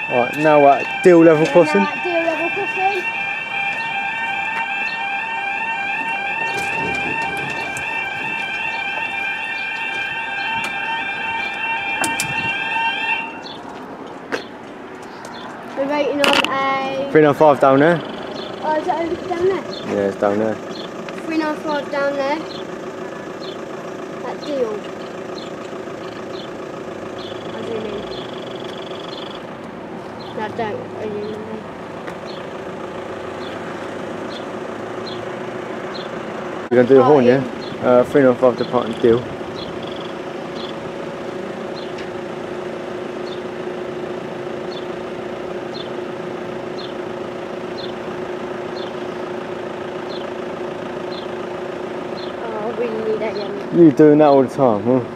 Right, now at Deal level crossing. Now at Deal level crossing. We're waiting on a 395 down there. Oh, is it over down there? Yeah, it's down there. 395 down there. That Deal. I zoom in. No, don't. I zoom in. You're going to do the horn, yeah? 395 departing Deal. Oh, I really need that, Yummy. You're doing that all the time, huh?